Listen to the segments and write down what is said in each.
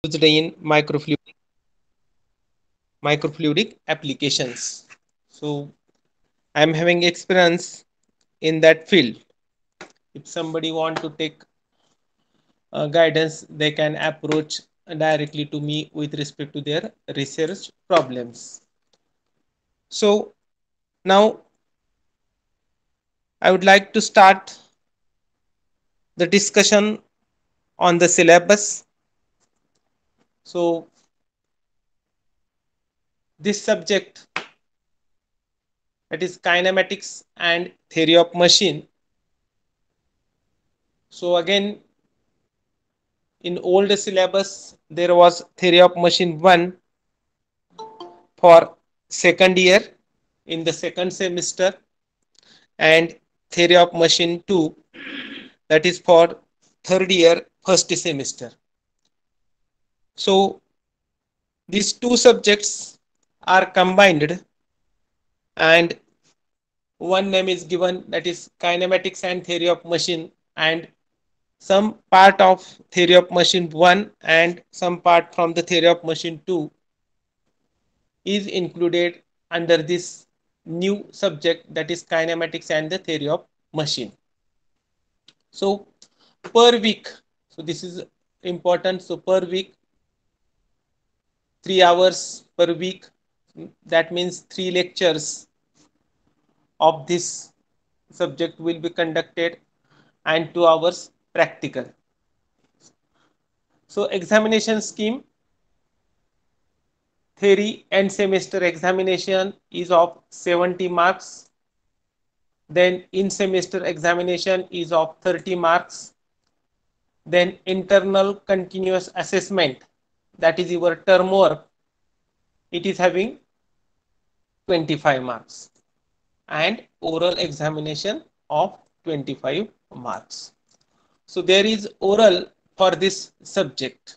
used in microfluidic applications. So I am having experience in that field. If somebody want to take guidance, they can approach directly to me with respect to their research problems. So now I would like to start the discussion on the syllabus. So this subject, that is kinematics and theory of machine. So again, in old syllabus there was theory of machine 1 for second year in the second semester, and theory of machine 2, that is for third year first semester. So these two subjects are combined, and one name is given, that is kinematics and theory of machine, and some part of theory of machine 1 and some part from the theory of machine 2 is included under this new subject, that is kinematics and the theory of machine. So per week, so this is important, so per week 3 hours per week, that means 3 lectures of this subject will be conducted and 2 hours practical. So examination scheme: theory and semester examination is of 70 marks, then in semester examination is of 30 marks, then internal continuous assessment, that is your term work, it is having 25 marks, and oral examination of 25 marks. So there is oral for this subject.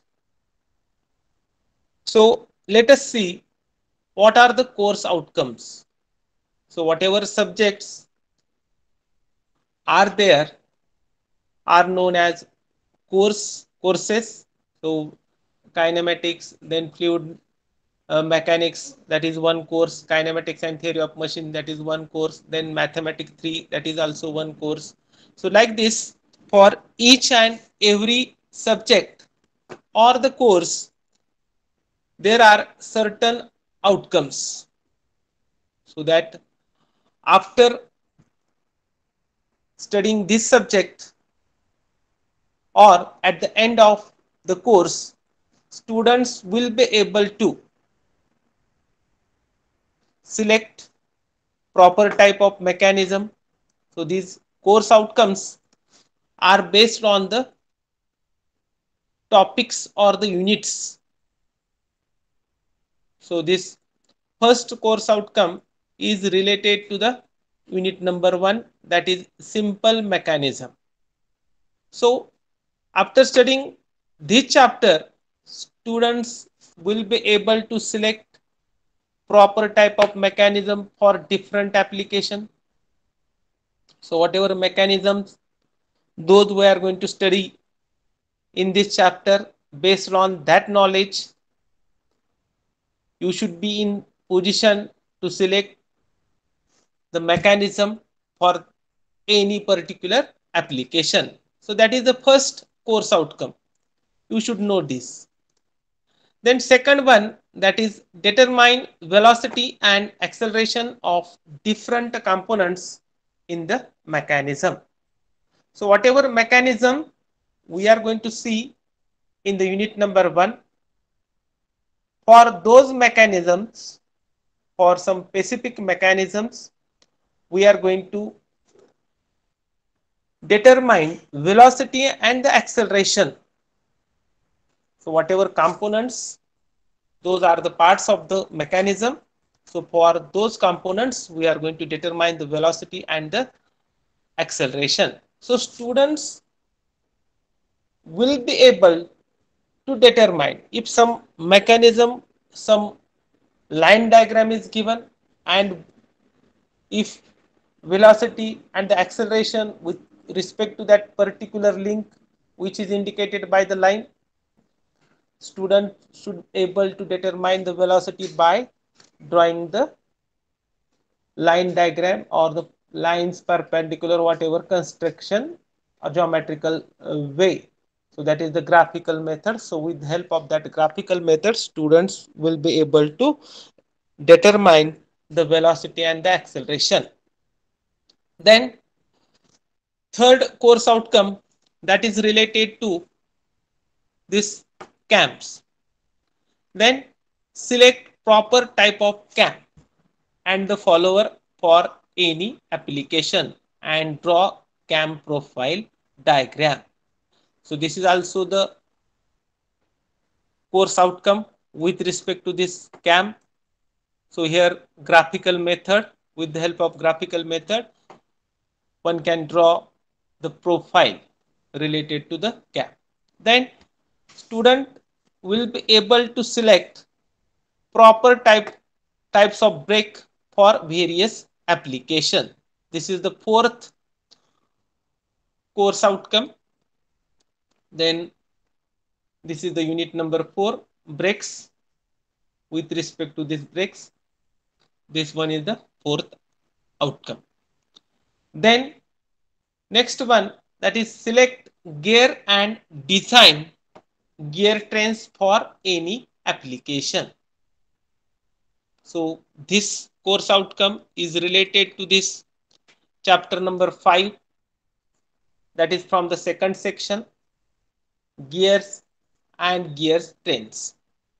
So let us see what are the course outcomes. So whatever subjects are there are known as courses. So kinematics, then fluid mechanics, that is one course, kinematics and theory of machine, that is one course, then mathematics 3, that is also one course. So like this, for each and every subject or the course there are certain outcomes, so that after studying this subject or at the end of the course, students will be able to select proper type of mechanism. So these course outcomes are based on the topics or the units. So this first course outcome is related to the unit number 1, that is simple mechanism. So after studying this chapter, students will be able to select proper type of mechanism for different application. So whatever mechanisms those we are going to study in this chapter, based on that knowledge you should be in position to select the mechanism for any particular application. So that is the first course outcome, you should know this. Then second one, that is determine velocity and acceleration of different components in the mechanism. So whatever mechanism we are going to see in the unit number 1, for those mechanisms, for some specific mechanisms, we are going to determine velocity and the acceleration. So whatever components, those are the parts of the mechanism. So for those components we are going to determine the velocity and the acceleration. So students will be able to determine if some mechanism, some line diagram is given, and if velocity and the acceleration with respect to that particular link which is indicated by the line. student should able to determine the velocity by drawing the line diagram or the lines perpendicular whatever construction or geometrical way. So that is the graphical method. So with the help of that graphical method, students will be able to determine the velocity and the acceleration. Then third course outcome, that is related to this camps. Then select proper type of cam and the follower for any application and draw cam profile diagram. So this is also the course outcome with respect to this cam. So here graphical method, with the help of graphical method, one can draw the profile related to the cam. Then student will be able to select proper types of brake for various application. This is the fourth course outcome. Then this is the unit number 4, brakes. With respect to this brakes, this one is the fourth outcome. Then next one, that is select gear and design gear trains for any application. So this course outcome is related to this chapter number 5, that is from the second section, gears and gears trains.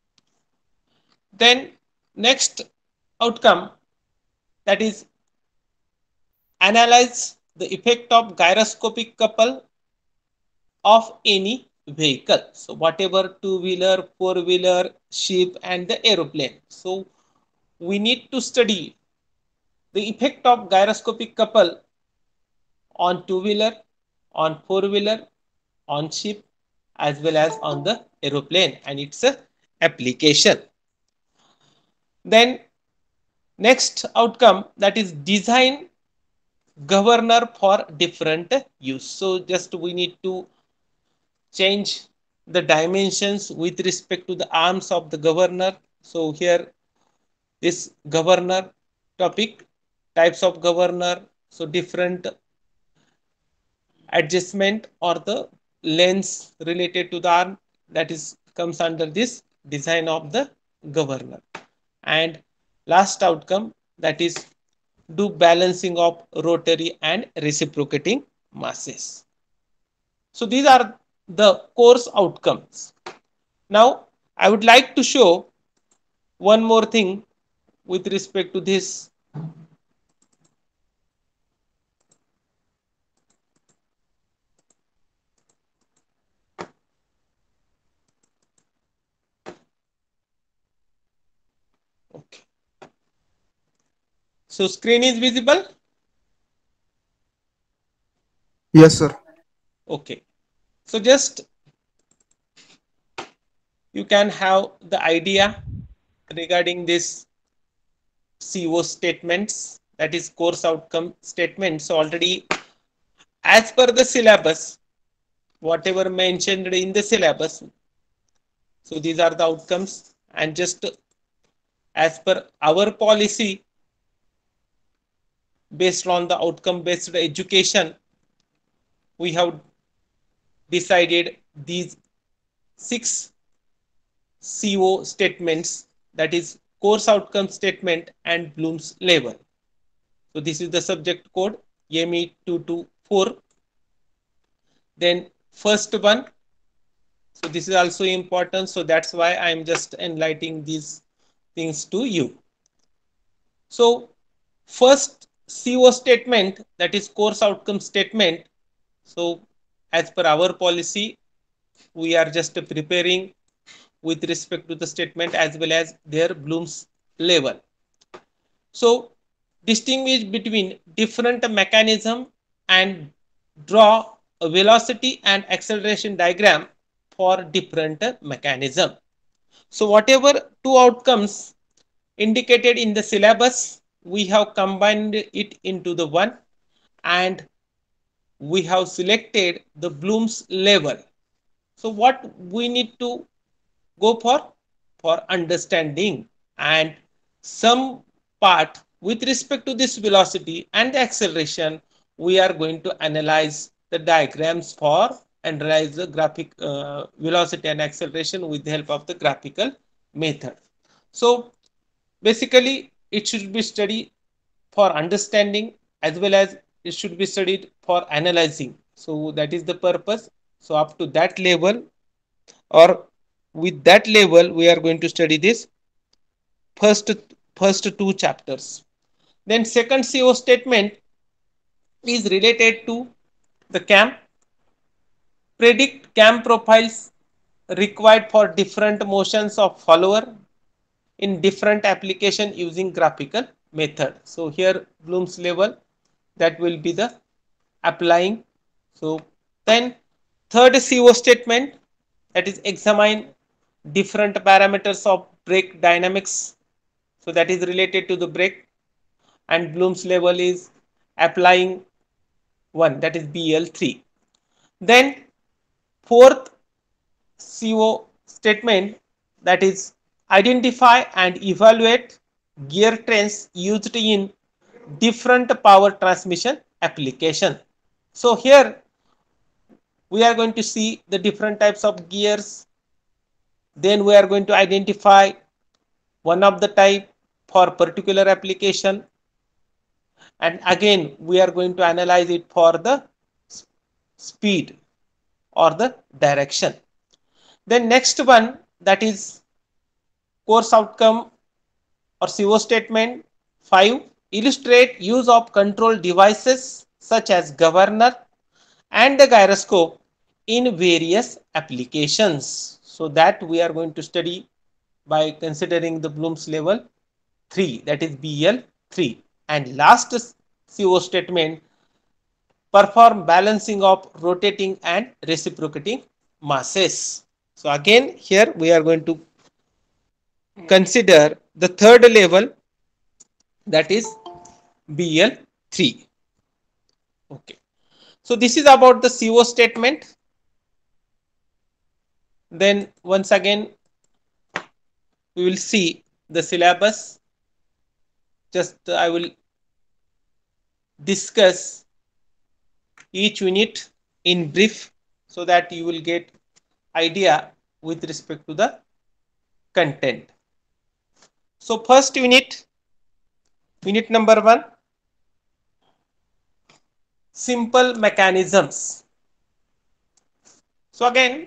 Then next outcome, that is analyze the effect of gyroscopic couple of any vehicle. So whatever two-wheeler, four-wheeler, ship and the aeroplane. So we need to study the effect of gyroscopic couple on two-wheeler, on four-wheeler, on ship as well as on the aeroplane and its application. Then next outcome, that is design governor for different use. So just we need to change the dimensions with respect to the arms of the governor. So here this governor topic, types of governor, so different adjustment or the lengths related to the arm, that is comes under this design of the governor. And last outcome, that is do balancing of rotary and reciprocating masses. So these are the course outcomes. Now I would like to show one more thing with respect to this. Okay. So screen is visible. Yes, sir. Okay. So just you can have the idea regarding this CO statements, that is course outcome statements. So already as per the syllabus, whatever mentioned in the syllabus, so these are the outcomes. And just as per our policy, based on the outcome based education, we have decided these 6 CO statements, that is course outcome statement and Bloom's level. So this is the subject code ME224. Then first one, so this is also important, so that's why I am just enlightening these things to you. So first CO statement, that is course outcome statement. So as per our policy, we are just preparing with respect to the statement as well as their Bloom's level. So distinguish between different mechanism and draw a velocity and acceleration diagram for different mechanism. So whatever two outcomes indicated in the syllabus, we have combined it into the one and we have selected the Bloom's level. So what we need to go for understanding, and some part with respect to this velocity and the acceleration, we are going to analyze the diagrams for analyze the graphic velocity and acceleration with the help of the graphical method. So basically it should be studied for understanding as well as it should be studied for analyzing. So that is the purpose. So up to that level, or with that level, we are going to study this first first two chapters. Then second CO statement is related to the cam. Predict cam profiles required for different motions of follower in different application using graphical method. So here Bloom's level, that will be the applying. So then third CO statement, that is examine different parameters of brake dynamics. So that is related to the brake, and Bloom's level is applying one, that is BL3. Then fourth CO statement, that is identify and evaluate gear trends used in different power transmission application. So here we are going to see the different types of gears. Then we are going to identify one of the type for particular application, and again we are going to analyze it for the speed or the direction. Then next one, that is course outcome or CO statement 5, illustrate use of control devices such as governor and the gyroscope in various applications. So that we are going to study by considering the Bloom's level 3, that is BL3. And last CO statement, perform balancing of rotating and reciprocating masses. So again here we are going to consider the third level, that is BL3. Okay. So this is about the CO statement. Then once again we will see the syllabus. Just I will discuss each unit in brief so that you will get idea with respect to the content. So first unit, unit number 1, simple mechanisms. So again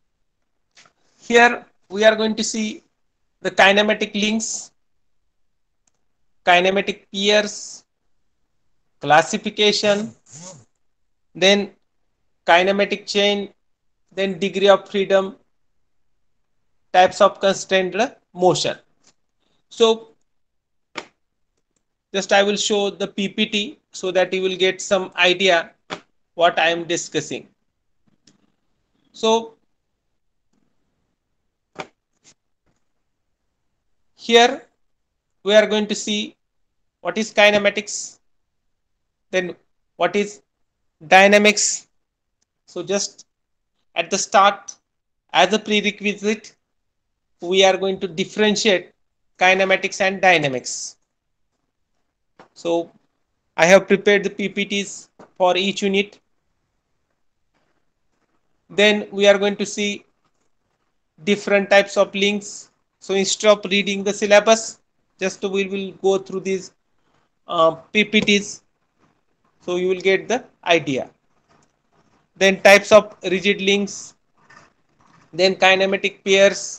here we are going to see the kinematic links, kinematic pairs, classification, then kinematic chain, then degree of freedom, types of constrained motion. So just I will show the PPT so that you will get some idea what I am discussing. So here we are going to see what is kinematics, then what is dynamics. So just at the start, as a prerequisite, we are going to differentiate kinematics and dynamics. So I have prepared the PPTs for each unit. Then we are going to see different types of links. So instead of reading the syllabus, just we will go through these PPTs so you will get the idea. Then types of rigid links, then kinematic pairs,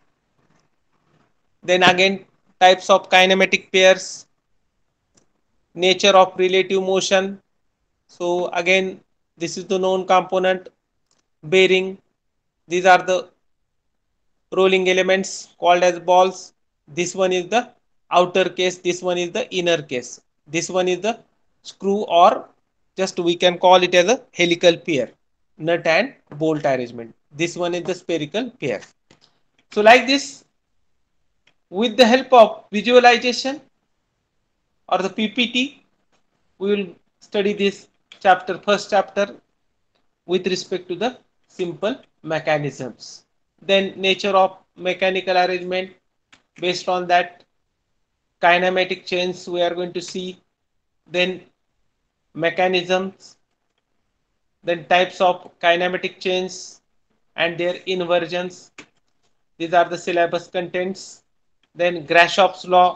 then again types of kinematic pairs, nature of relative motion. So again this is the known component, bearing. These are the rolling elements called as balls. This one is the outer case, this one is the inner case. This one is the screw, or just we can call it as a helical pair, nut and bolt arrangement. This one is the spherical pair. So like this, with the help of visualization or the PPT, we will study this chapter, first chapter, with respect to the simple mechanisms. Then nature of mechanical arrangement. Based on that, kinematic chains we are going to see, then mechanisms, then types of kinematic chains and their inversions. These are the syllabus contents. Then Grashopp's law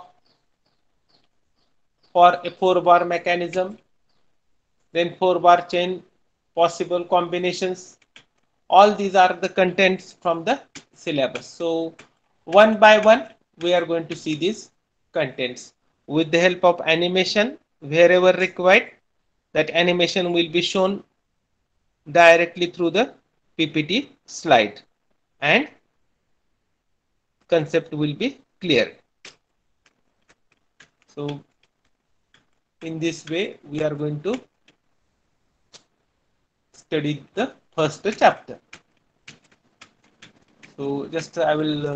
for a 4-bar mechanism, then 4-bar chain possible combinations. All these are the contents from the syllabus. So one by one we are going to see these contents with the help of animation wherever required. That animation will be shown directly through the PPT slide and concept will be clear. So in this way we are going to study the first chapter. So just I will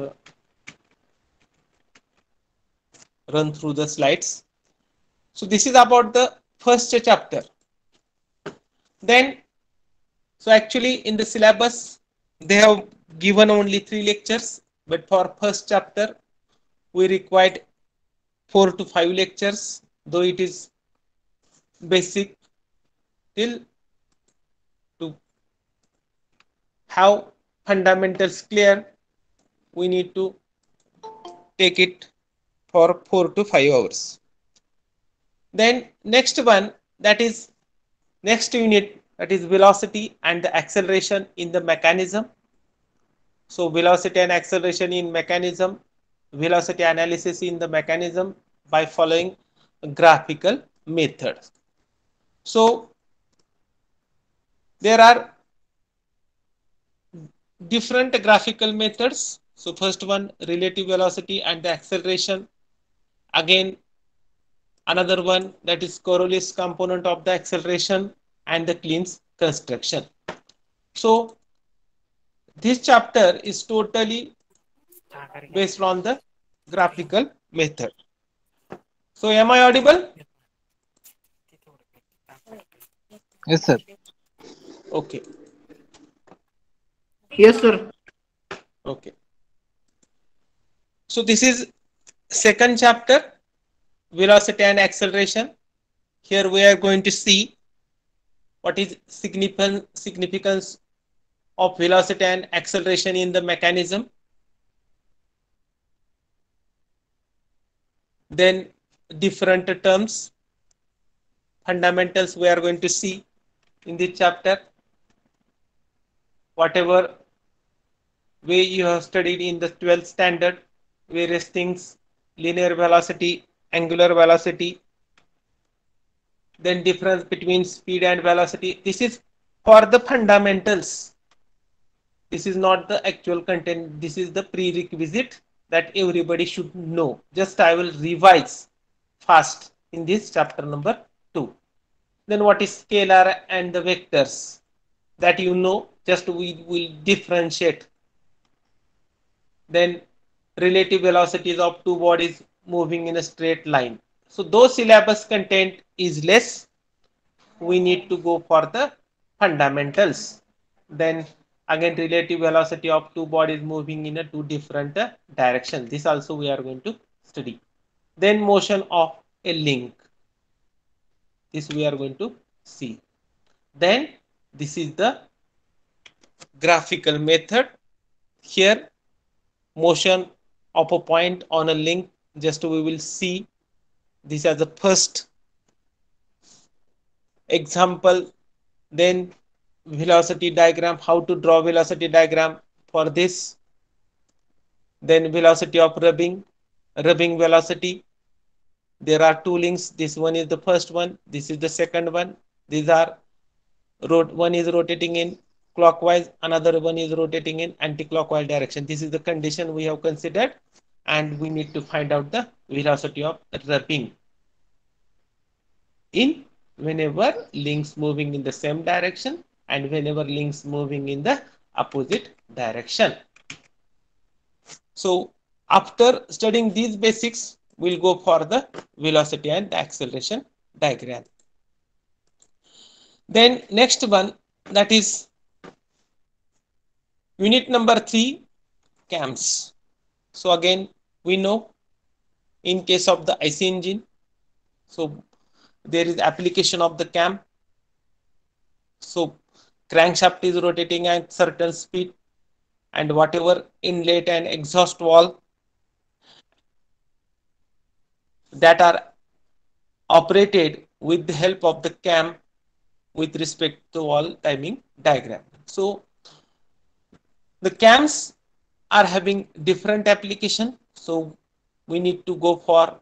run through the slides. So this is about the first chapter. Then, so actually in the syllabus they have given only 3 lectures, but for first chapter we required 4 to 5 lectures, though it is basic. Till to have fundamentals clear, we need to take it for 4 to 5 hours. Then next one, that is next unit, that is velocity and the acceleration in the mechanism. So velocity and acceleration in mechanism, velocity analysis in the mechanism by following graphical methods. So there are different graphical methods. So first one, relative velocity and the acceleration. Again, another one, that is Coriolis component of the acceleration and the Kleen's construction. So this chapter is totally based on the graphical method. So am I audible? Yes, sir. Okay. Yes, sir. Okay. So this is second chapter, velocity and acceleration. Here we are going to see what is significance of velocity and acceleration in the mechanism. Then different terms, fundamentals we are going to see in this chapter. Whatever way you have studied in the 12th standard, various things, linear velocity, angular velocity, then difference between speed and velocity. This is for the fundamentals. This is not the actual content. This is the prerequisite that everybody should know. Just I will revise fast in this chapter number 2. Then what is scalar and the vectors? That you know, just we will differentiate. Then relative velocities of two bodies moving in a straight line. So those syllabus content is less. We need to go for the fundamentals. Then again, relative velocity of two bodies moving in a two different directions. This also we are going to study. Then motion of a link. This we are going to see. Then this is the graphical method. Here motion of a point on a link, just we will see this as the first example. Then velocity diagram, how to draw velocity diagram for this. Then velocity of rubbing velocity. There are two links. This one is the first one, this is the second one. These are one is rotating in clockwise, another one is rotating in anti-clockwise direction. This is the condition we have considered, and we need to find out the velocity of rubbing in whenever links moving in the same direction and whenever links moving in the opposite direction. So after studying these basics, we'll go for the velocity and the acceleration diagram. Then next one, that is unit number 3, cams. So again, we know in case of the IC engine, so there is application of the cam. So crankshaft is rotating at certain speed, and whatever inlet and exhaust valve that are operated with the help of the cam with respect to all timing diagram. So the cams are having different application. So we need to go for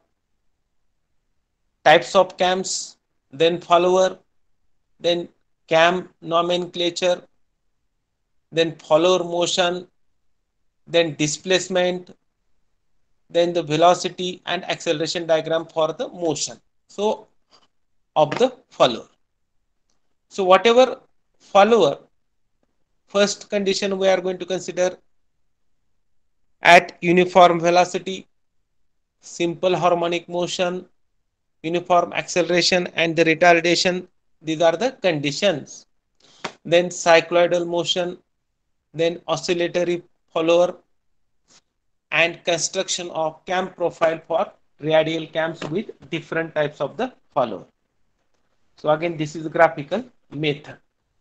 types of cams, then follower, then cam nomenclature, then follower motion, then displacement, then the velocity and acceleration diagram for the motion. So of the follower. So whatever follower, first condition we are going to consider at uniform velocity, simple harmonic motion, uniform acceleration and the retardation. These are the conditions. Then cycloidal motion, then oscillatory follower, and construction of cam profile for radial cams with different types of the follower. So again, this is the graphical method.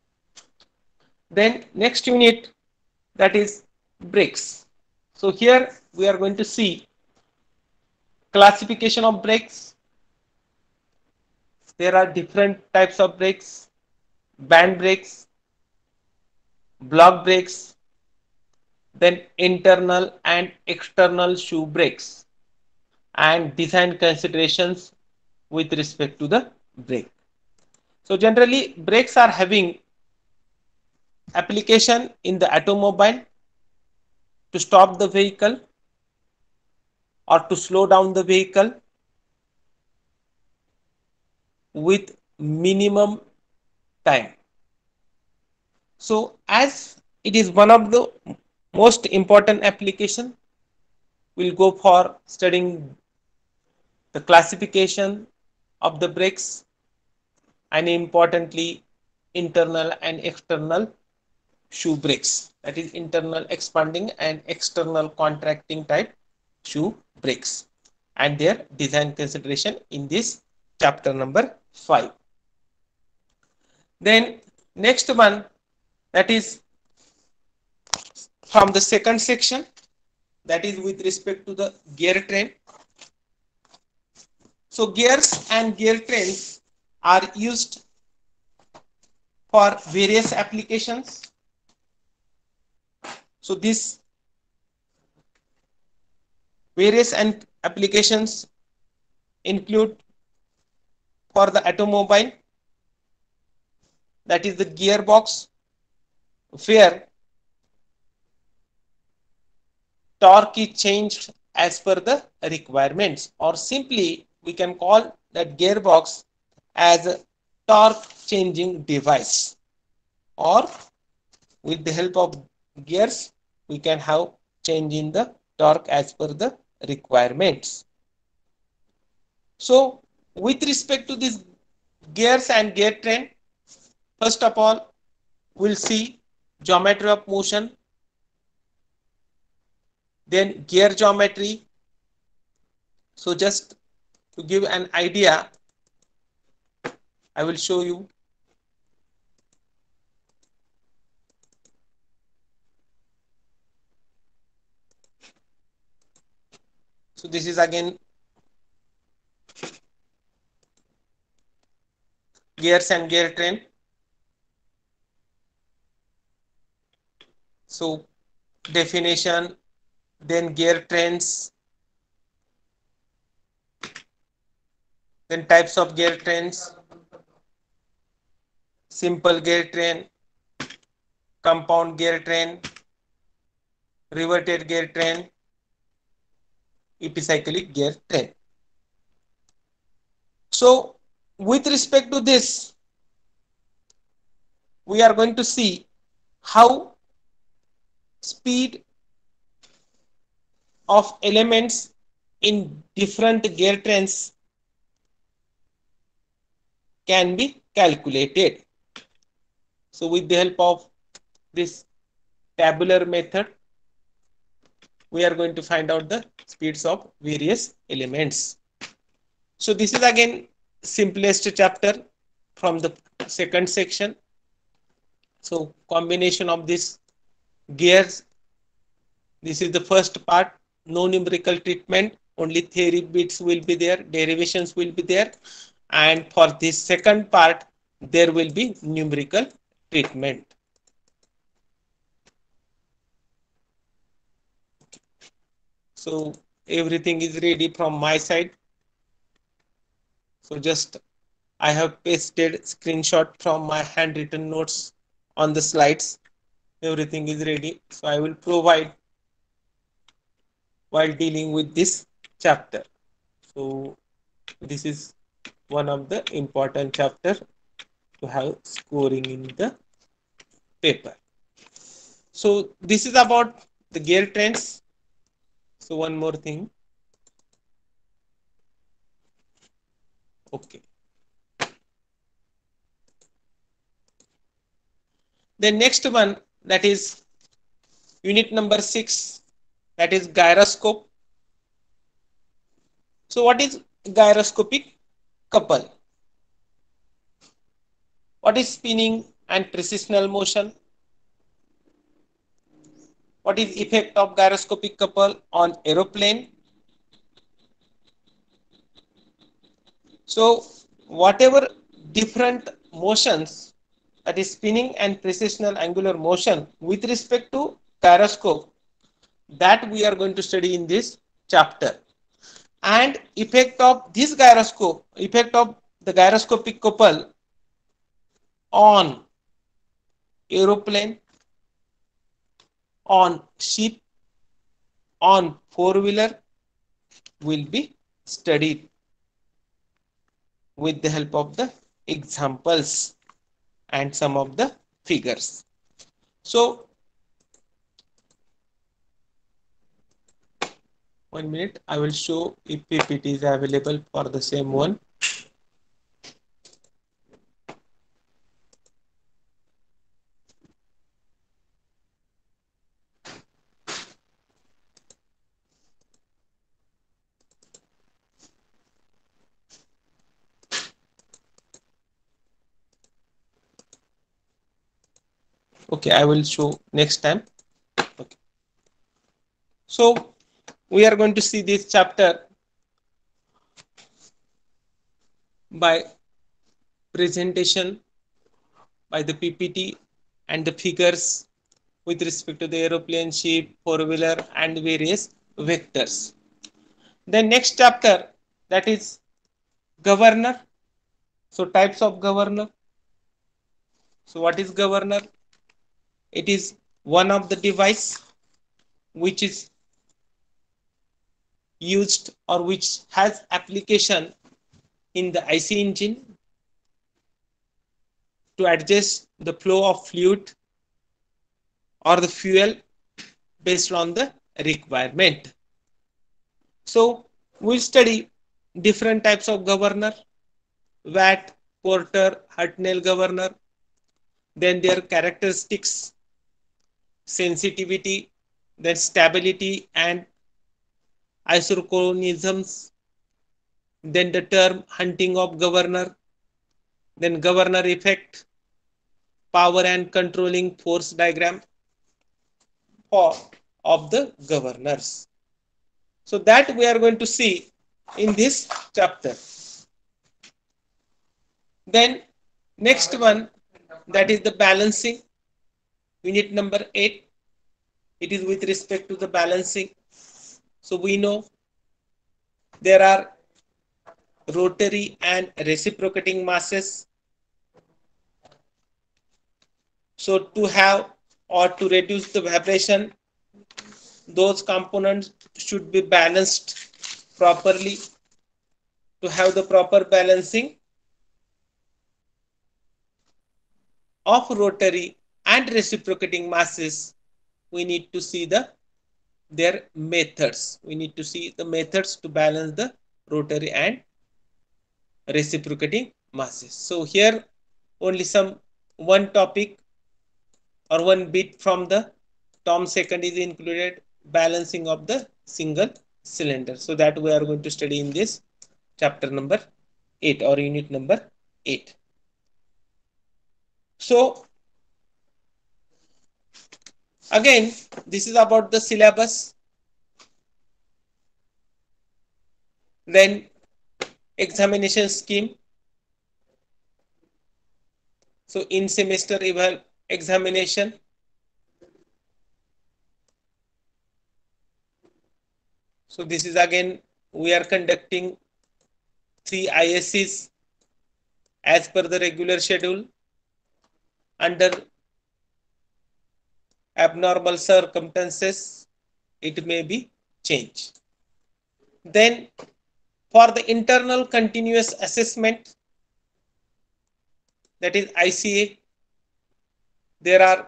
Then next unit, that is brakes. So here we are going to see classification of brakes. There are different types of brakes: band brakes, block brakes, then internal and external shoe brakes, and design considerations with respect to the brake. So generally brakes are having application in the automobile to stop the vehicle or to slow down the vehicle with minimum time. So as it is one of the most important application, we'll go for studying the classification of the brakes, and importantly internal and external shoe brakes, that is internal expanding and external contracting type shoe brakes, and their design consideration in this chapter number 5. Then next one, that is from the second section, that is with respect to the gear train. So gears and gear trains are used for various applications. So these various and applications include for the automobile, that is the gearbox, where torque is changed as per the requirements, or simply we can call that gearbox as a torque changing device, or with the help of gears we can have change in the torque as per the requirements. So with respect to this gears and gear train, first of all we'll see geometry of motion, then gear geometry. So just to give an idea, I will show you. So this is again gears and gear train. So definition, then gear trains, then types of gear trains: simple gear train, compound gear train, reverted gear train, epicyclic gear train. So with respect to this, we are going to see how speed of elements in different gear trains can be calculated. So with the help of this tabular method, we are going to find out the speeds of various elements. So this is again simplest chapter from the second section. So combination of this gears, this is the first part, no numerical treatment, only theory bits will be there, derivations will be there, and for this second part there will be numerical treatment. So everything is ready from my side. So just I have pasted screenshot from my handwritten notes on the slides. Everything is ready. So I will provide while dealing with this chapter. So this is one of the important chapter to have scoring in the paper. So this is about the gear trends. So one more thing. Okay. The next one, that is unit number 6, that is gyroscope. So what is gyroscopic couple? What is spinning and precessional motion? What is effect of gyroscopic couple on aeroplane? So whatever different motions, that is spinning and precessional angular motion with respect to gyroscope, that we are going to study in this chapter. And effect of this gyroscope, effect of the gyroscopic couple on aeroplane, on ship, on four-wheeler will be studied with the help of the examples and some of the figures. So 1 minute, I will show if PPT is available for the same one. Okay, I will show next time. Okay. So we are going to see this chapter by presentation, by the PPT and the figures with respect to the aeroplane, ship, four-wheeler and various vectors. The next chapter, that is governor. So types of governor. So what is governor? It is one of the device which is used or which has application in the IC engine to adjust the flow of fluid or the fuel based on the requirement. So we'll study different types of governor: Watt, Porter, Hartnell governor, then their characteristics, sensitivity, then stability and isochronisms, then the term hunting of governor, then governor effect, power and controlling force diagram for of the governors. So that we are going to see in this chapter. Then next one, that is the balancing, unit number 8. It is with respect to the balancing. So we know there are rotary and reciprocating masses. So to have or to reduce the vibration, those components should be balanced properly. To have the proper balancing of rotary and reciprocating masses, we need to see their methods. We need to see the methods to balance the rotary and reciprocating masses. So here only one topic or one bit from the Tom second is included. balancing of the single cylinder. So that we are going to study in this chapter number 8 or unit number 8. So again, this is about the syllabus. Then examination scheme. So in semester examination, so this is again we are conducting 3 ISCs as per the regular schedule. Under abnormal circumstances, it may be changed. Then for the internal continuous assessment, that is ICA, there are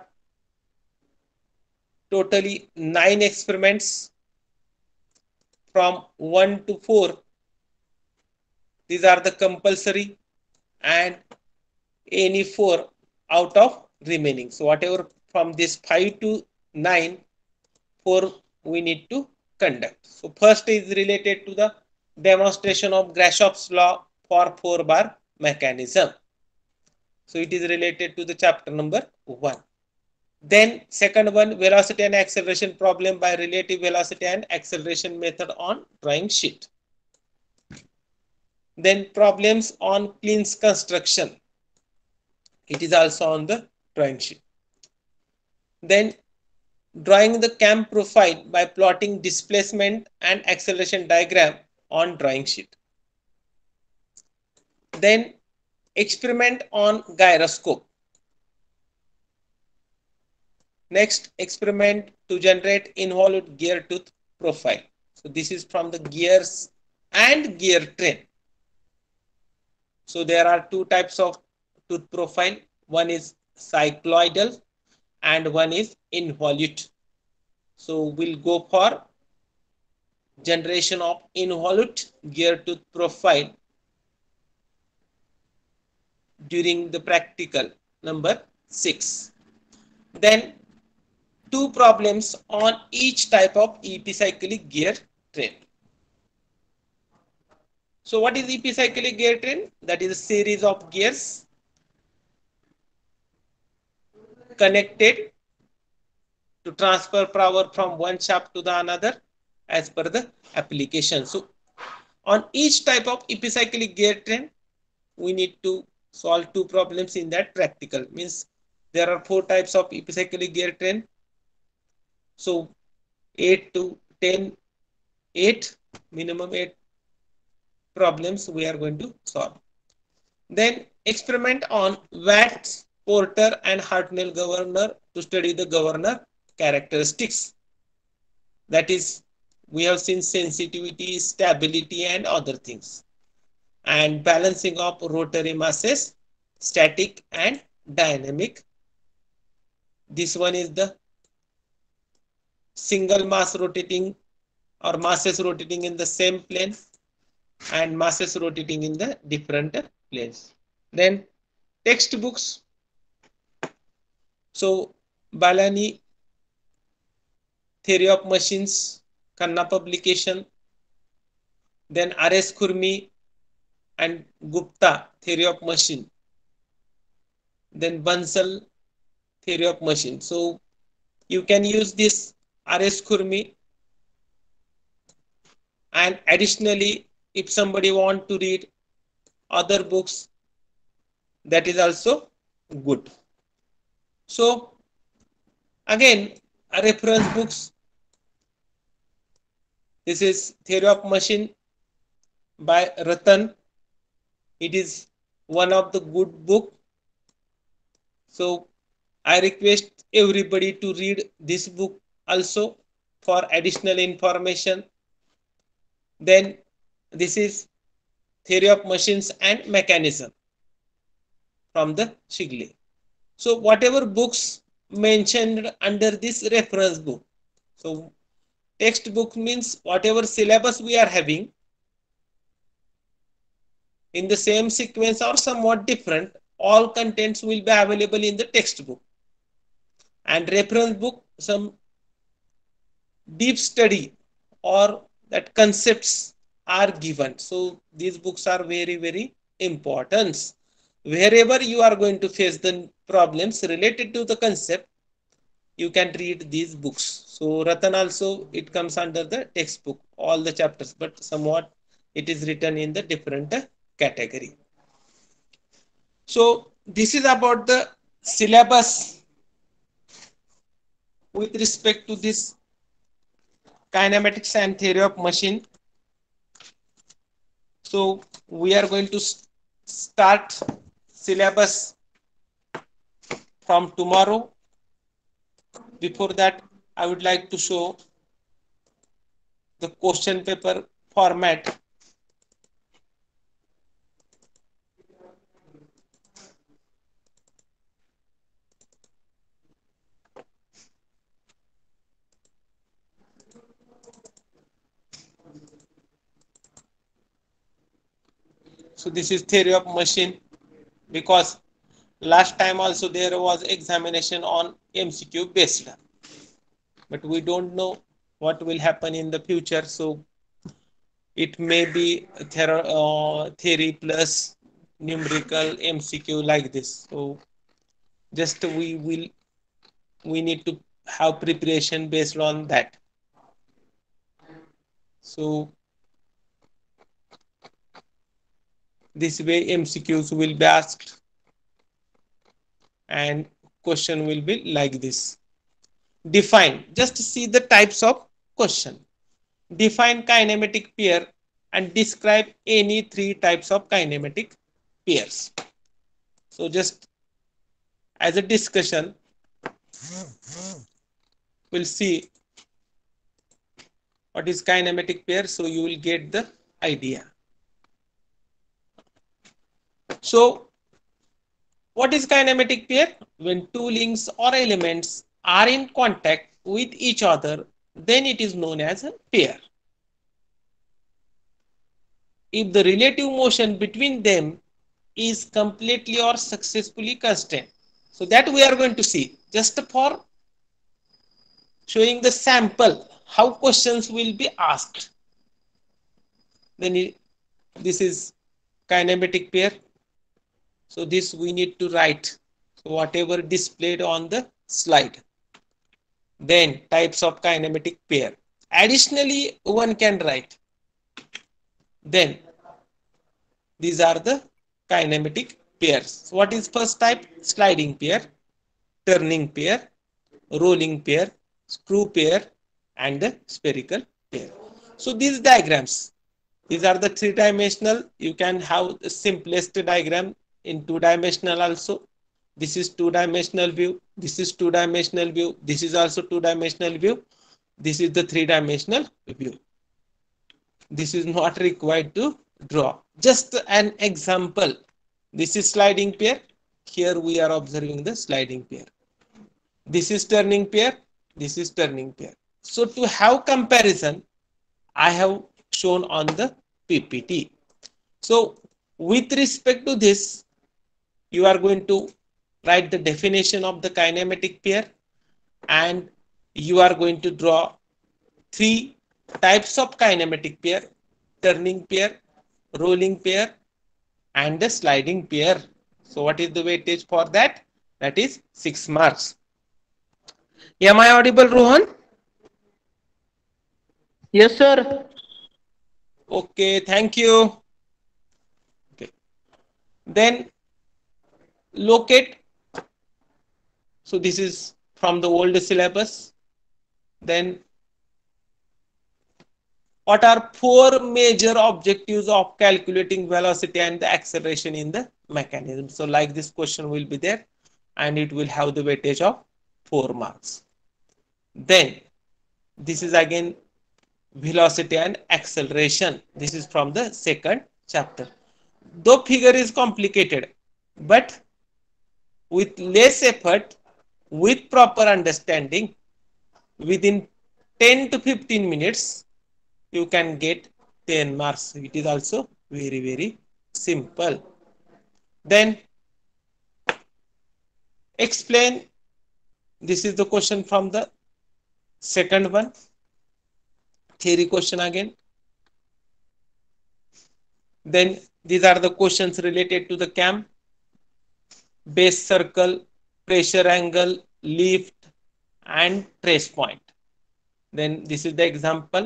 totally 9 experiments from 1 to 4. These are the compulsory, and any 4 out of remaining. So whatever from this 5 to 9, 4 we need to conduct. So first is related to the demonstration of Grashoff's law for 4-bar mechanism. So it is related to the chapter number 1. Then second one, velocity and acceleration problem by relative velocity and acceleration method on drawing sheet. Then problems on Kleen's construction. It is also on the drawing sheet. Then drawing the cam profile by plotting displacement and acceleration diagram on drawing sheet. Then experiment on gyroscope. Next, experiment to generate involute gear tooth profile. So this is from the gears and gear train. So there are 2 types of tooth profile. One is cycloidal and one is involute. So we'll go for generation of involute gear tooth profile during the practical number 6. Then 2 problems on each type of epicyclic gear train. So what is epicyclic gear train? That is a series of gears connected to transfer power from one shaft to the another as per the application. So on each type of epicyclic gear train, we need to solve 2 problems in that practical. Means there are 4 types of epicyclic gear train. So 8 to 10, 8, minimum 8 problems we are going to solve. Then experiment on Watts, Porter and Hartnell governor to study the governor characteristics. That is, we have seen sensitivity, stability and other things. And balancing of rotary masses, static and dynamic. This one is the single mass rotating or masses rotating in the same plane and masses rotating in the different planes. Then textbooks. So Balani, Theory of Machines, Khanna publication. Then R.S. Khurmi and Gupta, Theory of Machine. Then Bansal, Theory of Machine. So you can use this R.S. Khurmi, and additionally if somebody want to read other books, that is also good. So again, reference books. This is Theory of Machine by Ratan. It is one of the good book. So I request everybody to read this book also for additional information. Then this is Theory of Machines and Mechanism from the Shigley. So whatever books mentioned under this reference book. So textbook means whatever syllabus we are having in the same sequence or somewhat different, all contents will be available in the textbook. And reference book, some deep study or that concepts are given. So these books are very, very important. Wherever you are going to face the problems related to the concept, you can read these books. So Ratan also, it comes under the textbook, all the chapters, but somewhat it is written in the different category. So this is about the syllabus with respect to this kinematics and theory of machine. So we are going to start syllabus from tomorrow. Before that, I would like to show the question paper format. So this is theory of machine, because last time also there was examination on MCQ based, but we don't know what will happen in the future. So it may be theory plus numerical MCQ like this. So just we need to have preparation based on that. So this way MCQs will be asked and question will be like this. Define, just see the types of question. Define kinematic pair and describe any three types of kinematic pairs. So just as a discussion, we'll see what is kinematic pair, so you will get the idea. So what is kinematic pair? When two links or elements are in contact with each other, then it is known as a pair. If the relative motion between them is completely or successfully constant. So that we are going to see just for showing the sample how questions will be asked. Then this is kinematic pair. So this we need to write. So whatever displayed on the slide. Then types of kinematic pair. Additionally, one can write. Then these are the kinematic pairs. So what is first type? Sliding pair, turning pair, rolling pair, screw pair, and the spherical pair. So these diagrams, these are the three-dimensional. You can have the simplest diagram in two-dimensional also. This is two-dimensional view. This is two-dimensional view. This is also two-dimensional view. This is the three-dimensional view. This is not required to draw. Just an example. This is sliding pair. Here we are observing the sliding pair. This is turning pair. This is turning pair. So to have comparison, I have shown on the PPT. So with respect to this, you are going to write the definition of the kinematic pair, and you are going to draw three types of kinematic pair: turning pair, rolling pair, and the sliding pair. So what is the weightage for that? That is 6 marks. Am I audible, Rohan? Yes, sir. Okay, thank you. Okay. Then locate. So this is from the old syllabus. Then what are four major objectives of calculating velocity and the acceleration in the mechanism? So like this question will be there, and it will have the weightage of 4 marks. Then this is again velocity and acceleration. This is from the second chapter. Though figure is complicated, but with less effort, with proper understanding, within 10 to 15 minutes, you can get 10 marks. It is also very, very simple. Then explain. This is the question from the second one. theory question again. Then these are the questions related to the cam: base circle, pressure angle, lift, and trace point. Then this is the example.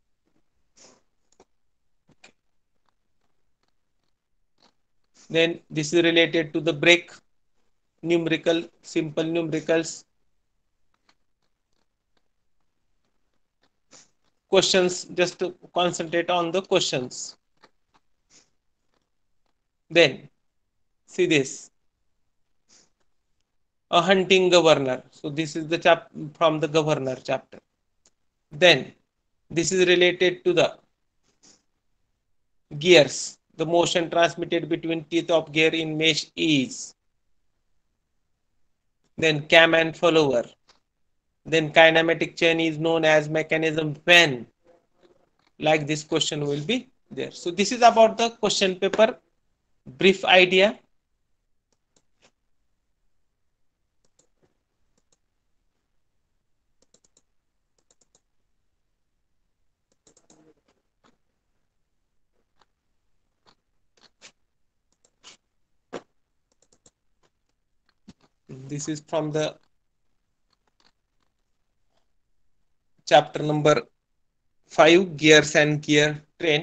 Then this is related to the brake, numerical, simple numericals. Questions, just to concentrate on the questions. Then see this, a hunting governor. So this is the from the governor chapter. Then this is related to the gears. The motion transmitted between teeth of gear in mesh is. Then cam and follower. Then kinematic chain is known as mechanism when. Like this question will be there. So this is about the question paper, brief idea. This is from the chapter number 5, gears and gear train.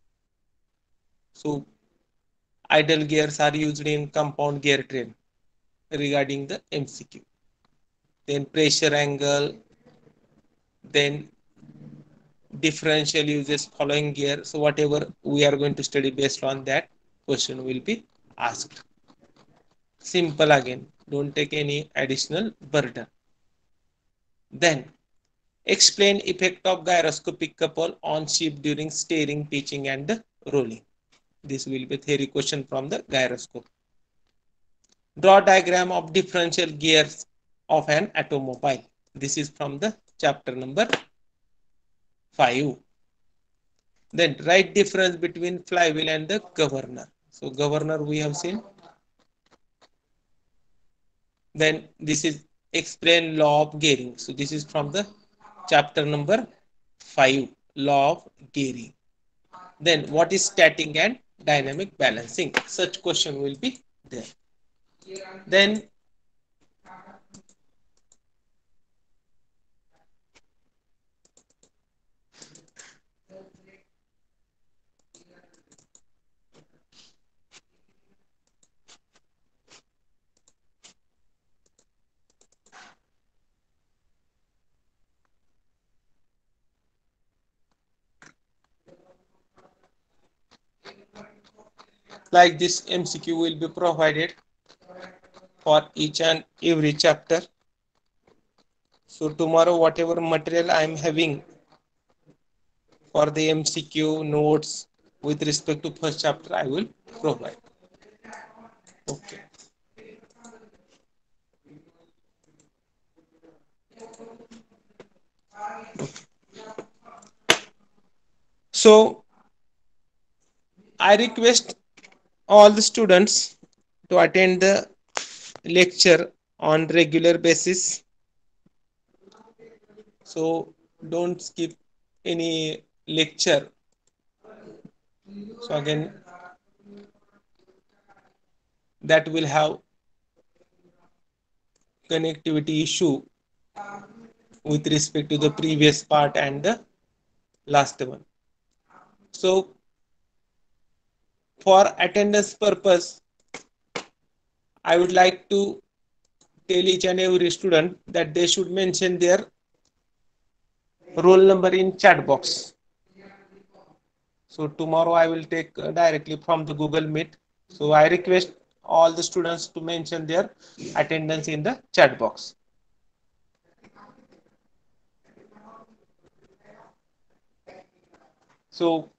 So idle gears are used in compound gear train regarding the MCQ. Then pressure angle, then differential uses following gear. So whatever we are going to study based on that question will be asked. Simple again, don't take any additional burden. Then explain effect of gyroscopic couple on ship during steering, pitching, and rolling. This will be theory question from the gyroscope. Draw diagram of differential gears of an automobile. This is from the chapter number 5. Then write difference between flywheel and the governor. So governor we have seen. Then this is explain law of gearing. So this is from the chapter number 5, law of gearing. Then what is static and dynamic balancing? Such question will be there. Then like this MCQ will be provided for each and every chapter. So tomorrow whatever material I am having for the MCQ notes with respect to first chapter I will provide. Okay. So I request all the students to attend the lecture on regular basis. So don't skip any lecture. So again, that will have connectivity issue with respect to the previous part and the last one. So for attendance purpose, I would like to tell each and every student that they should mention their roll number in chat box. So tomorrow I will take directly from the Google Meet. So I request all the students to mention their attendance in the chat box. So